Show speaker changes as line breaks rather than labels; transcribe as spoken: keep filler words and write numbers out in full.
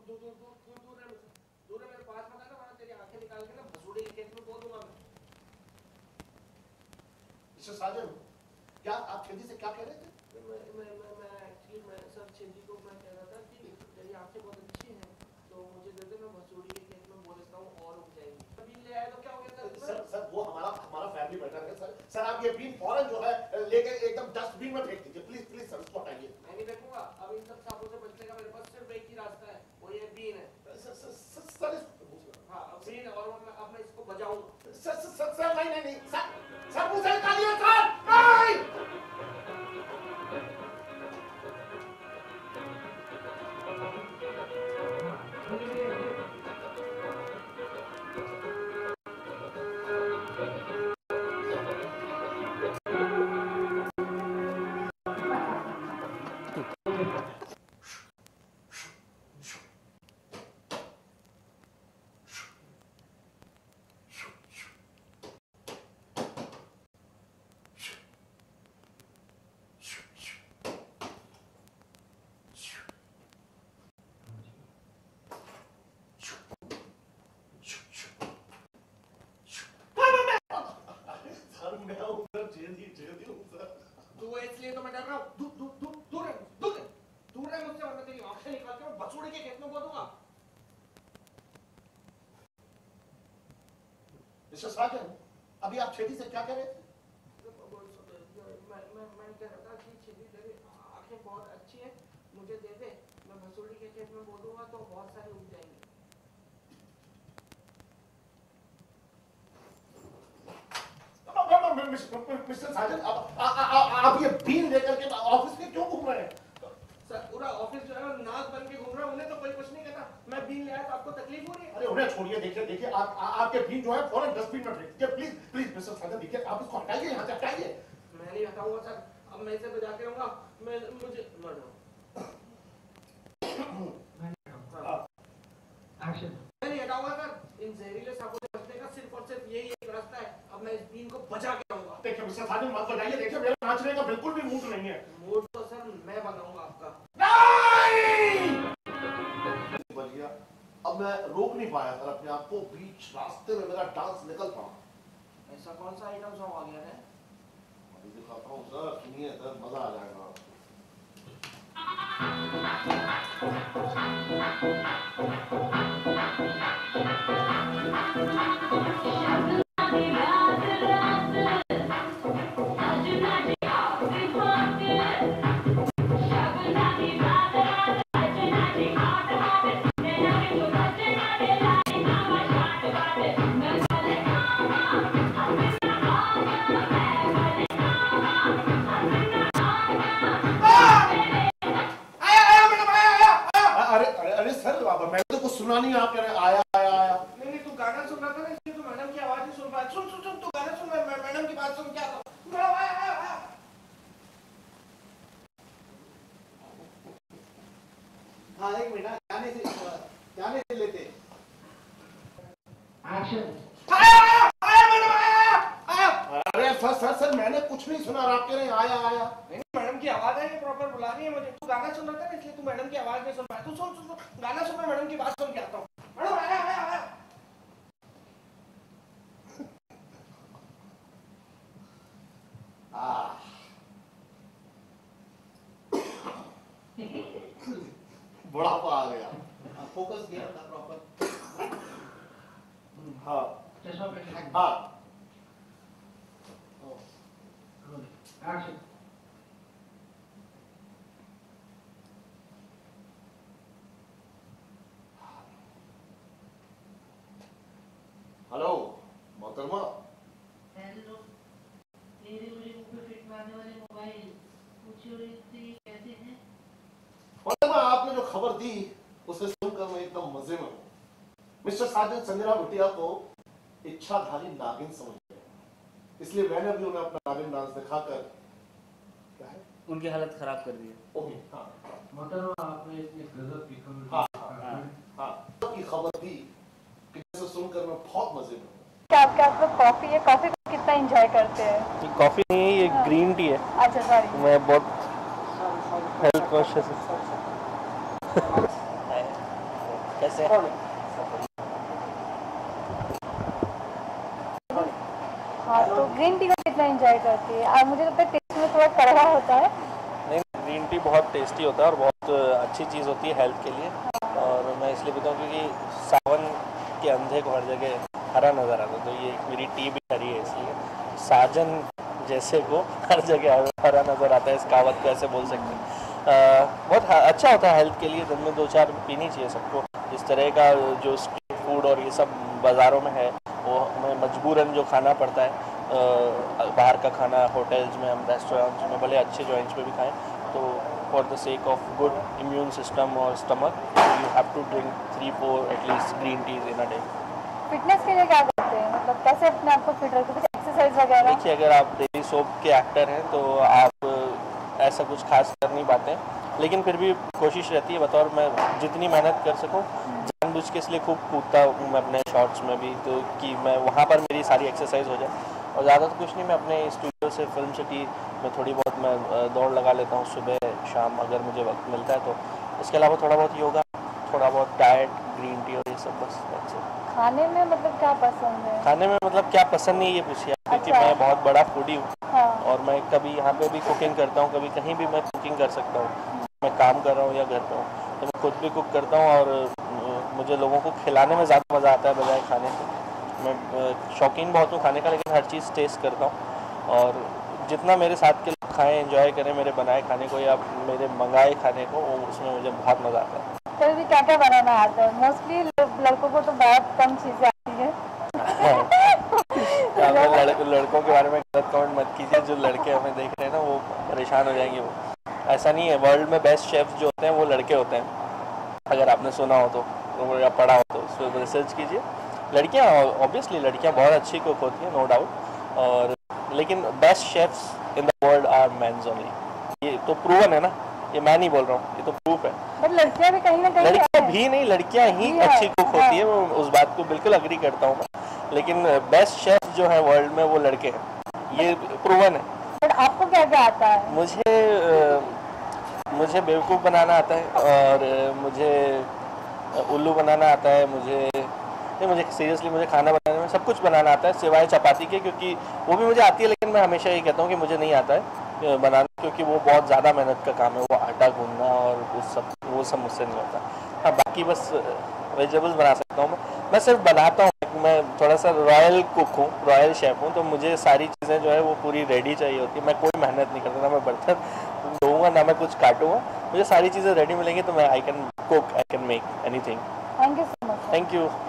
दूर दूर दूर दूर दूर है दूर है मेरे पास मत आना वरना तेरी आंखें निकाल के ना भसूड़े के खेत में बो दूंगा मैं।
मिस्टर साजन, क्या आप छेदी से क्या कह रहे थे?
मैं मैं मैं मैं एक्चुअली मैं सर छेदी को मैं कह रहा था कि तेरी आंखें बहुत अच्छी हैं तो मुझे दे दे, मैं भसूड़ी के खेत में बो देता हूँ और उग जाएंगी। अभी ले आए तो क्या हो गया सर?
सर सर वो हमारा हमारा फैमिली मैटर है सर। सर आप ये बीन फौरन जो है लेके एकदम डस्टबिन में फेंक दीजिए प्लीज प्लीज सर, उसको हटाइए।
मैं नहीं फेंकूंगा, अब इन सब सांपों से बचने का मेरे पास सिर्फ एक ही रास्ता है, वो ये बीन है।
सर सर सर
हाँ बीन है और अब मैं इसको बजाऊंगा।
सर सर सर नहीं नहीं नहीं सर सर मुझे निकालिए सर नहीं।
इसलिए तो मैं डर रहा हूँ। दूर दूर दूर दूर है दूर है दूर है मुझसे वरना तेरी आंखें निकाल के मैं भसूड़े के खेत में बो दूंगा।
मिस्टर साजन, अभी आप छेदी से क्या कह रहे थे?
मैं मैं मैं कह रहा था कि छेदी तेरी आंखें बहुत अच्छी हैं, मुझे दे दे, मैं भसूड़ी के खेत में बो दूंगा तो बहुत सारी उग जाएंगी।
मिस्टर साजन, आप आप ये बीन लेकर के ऑफिस में क्यों घूम रहे हैं?
सर पूरा ऑफिस जो है नाक बन के घूम रहा है, उन्हें तो कोई कुछ नहीं कहता। मैं बीन ले आया तो आपको तकलीफ हो रही है?
अरे उन्हें छोड़िए, देखिए देखिए आप आपके बीन जो है फौरन डस्टबिन में फेंक दीजिए प्लीज प्लीज। मिस्टर साजन देखिए आप इसको हटाइए, यहाँ से हटाइए।
मैं नहीं हटाऊंगा सर, अब मैं इसे बजा के रहूंगा। मैं मुझे एक्शन मैं नहीं हटाऊंगा सर। इन जहरीले सांपों से बचने का सिर्फ और सिर्फ यही एक रास्ता है, अब मैं इस बीन को बचा के रहूंगा।
देखिए मिस्टर साजन मत बताइए, देखिए मेरा नाचने का बिल्कुल भी मूड नहीं है।
मूड तो सर मैं बनाऊंगा आपका।
नहीं बलिया, अब मैं रोक नहीं पाया सर अपने आप को, बीच रास्ते में मेरा डांस निकल पड़ा।
ऐसा कौन सा आइटम सॉन्ग आ गया है?
अभी दिखाता हूँ सर, सुनिए सर, मजा आ जाएगा। सुना नहीं आप कह रहे आया आया आया?
नहीं नहीं तू गाना सुन रहा था ना, इसलिए तू मैडम की आवाज नहीं सुन पाया। सुन सुन सुन तू गाना सुन, मैं मैडम की बात सुन क्या था। मैडम आया आया आया।
हाँ एक मिनट, गाने से गाने से लेते
एक्शन।
आया आया आया मैडम आया आया। अरे सर सर सर मैंने कुछ नहीं सुना, आप कह रहे हैं आया आया।
नहीं मैडम की आवाज है, ये प्रॉपर बुला रही है मुझे। तू गाना सुन रहा था ना, इसलिए तू मैडम की आवाज नहीं सुन पाया। तू सुन सुन सुन गाना सुन, मैं मैडम की बात सुन के आता हूँ। मैडम आया आया आया।
बुढ़ापा आ गया।
फोकस किया था प्रॉपर।
हाँ
चश्मा पे
हाँ
एक्शन।
हेलो मोहतरमा।
हेलो, मेरे मुझे मुंह पे फिट मारने वाले मोबाइल पूछो कैसे हैं?
मोहतरमा आपने जो खबर दी उसे सुनकर मैं एकदम मजे में हूँ। मिस्टर साजन संजना बिटिया को इच्छाधारी नागिन समझ गए, इसलिए मैंने भी उन्हें अपना नागिन डांस दिखाकर क्या है
उनकी हालत खराब कर दी है।
ओके हाँ
मोहतरमा आपने इतनी गजब की खबर
हाँ हाँ हाँ की खबर दी कि जिसे सुनकर मैं बहुत मजे में हूँ।
क्या आपके पास में कॉफी है? कॉफी को कितना एंजॉय करते हैं?
ये कॉफी नहीं है, ये
हाँ।
ग्रीन टी है।
अच्छा सॉरी,
मैं बहुत हेल्थ कॉन्शियस हूँ। कैसे हैं?
हाँ, तो ग्रीन टी को कितना एंजॉय करती है? और मुझे लगता है टेस्ट में थोड़ा कड़वा होता है।
नहीं, ग्रीन टी बहुत टेस्टी होता है और बहुत अच्छी चीज़ होती है हेल्थ के लिए। और मैं इसलिए बताऊँ क्योंकि सावन के अंधे को हर जगह हरा नज़र आता है, तो ये मेरी टी भी हरी है, इसलिए साजन जैसे को हर जगह हरा नज़र आता है। इस कहावत को ऐसे बोल सकते हैं। आ, बहुत अच्छा होता है हेल्थ के लिए। दिन में दो चार पीनी चाहिए सबको। इस तरह का जो स्ट्रीट फूड और ये सब बाज़ारों में है, वो हमें मजबूरन जो खाना पड़ता है, आ, बाहर का खाना होटल्स में, हम रेस्टोरेंट्स में, भले अच्छे जॉइंट्स में भी खाएं, तो for the sake of good immune system और stomach you have to drink three four at least green teas in a day.
Fitness के लिए क्या करते हैं? मतलब कैसे अपने आप को फिट रखते हैं? कुछ एक्सरसाइज वगैरह?
देखिए, अगर आप डेली सोप के एक्टर हैं तो आप ऐसा कुछ खास कर नहीं पाते हैं, लेकिन फिर भी कोशिश रहती है बतौर मैं जितनी मेहनत कर सकूं। जानबूझ के इसलिए खूब कूदता हूँ मैं अपने शॉर्ट्स में भी, तो कि मैं वहाँ पर मेरी सारी एक्सरसाइज हो जाए। और ज़्यादा तो कुछ नहीं, मैं अपने स्टूडियो से फिल्म सिटी में थोड़ी बहुत मैं दौड़ लगा लेता हूँ सुबह शाम अगर मुझे वक्त मिलता है तो। इसके अलावा थोड़ा बहुत योगा, थोड़ा बहुत डाइट, ग्रीन टी और ये सब, बस।
खाने में मतलब क्या पसंद है?
खाने में मतलब क्या पसंद नहीं ये पूछिए, क्योंकि
अच्छा।
मैं बहुत बड़ा फूडी हूँ।
हाँ।
और मैं कभी यहाँ पे भी कुकिंग करता हूँ, कभी कहीं भी मैं कुकिंग कर सकता हूँ। मैं काम कर रहा हूँ या घर पे हूँ तो मैं खुद भी कुक करता हूँ, और मुझे लोगों को खिलाने में ज़्यादा मज़ा आता है बजाय खाने से। मैं शौकीन बहुत हूँ खाने का, लेकिन हर चीज़ टेस्ट करता हूँ। और जितना मेरे साथ के लोग खाएँ, एंजॉय करें मेरे बनाए खाने को या मेरे मंगाए खाने को, वो उसमें मुझे बहुत मज़ा आता है।
फिर भी क्या क्या बनाना आता है? मोस्टली लड़कों को तो बहुत कम चीज़ें आती है।
लड़, लड़कों के बारे में गलत कमेंट मत कीजिए। जो लड़के हमें देख रहे हैं ना, वो परेशान हो जाएंगे। वो ऐसा नहीं है। वर्ल्ड में बेस्ट शेफ्स जो होते हैं वो लड़के होते हैं। अगर आपने सुना हो तो या पढ़ा हो तो उस पर रिसर्च कीजिए। लड़कियाँ ऑब्वियसली लड़कियाँ बहुत अच्छी कुक होती हैं, नो डाउट, और लेकिन best chefs in the world are mens only. ये तो प्रूवन है ना, ये मैं नहीं बोल रहा हूँ, ये तो प्रूफ है।
बट लड़कियां भी कहीं ना कहीं
लड़कियां भी नहीं, लड़कियां ही
भी
अच्छी
है।
कुक होती है, मैं उस बात को बिल्कुल अग्री करता हूँ मैं। लेकिन बेस्ट शेफ जो है वर्ल्ड में वो लड़के हैं, ये प्रूवन है।
बट आपको क्या क्या आता है?
मुझे मुझे बेवकूफ़ बनाना आता है, और मुझे उल्लू बनाना आता है। मुझे नहीं, मुझे सीरियसली मुझे खाना बनाने में सब कुछ बनाना आता है सिवाय चपाती के, क्योंकि वो भी मुझे आती है, लेकिन मैं हमेशा ये कहता हूँ कि मुझे नहीं आता है बनाना, क्योंकि वो बहुत ज़्यादा मेहनत का काम है। वो आटा गूंदना और उस सब वो सब मुझसे नहीं होता। हाँ, बाकी बस वेजिटेबल्स बना सकता हूँ मैं मैं सिर्फ बनाता हूँ। मैं थोड़ा सा रॉयल कुक हूँ, रॉयल शेफ़ हूँ, तो मुझे सारी चीज़ें जो है वो पूरी रेडी चाहिए होती है। मैं कोई मेहनत नहीं करता, ना मैं बर्तन धोऊँगा ना मैं कुछ काटूँगा। मुझे सारी चीज़ें रेडी मिलेंगी तो मैं I can cook, I can make anything.
Thank you so much.
Thank you.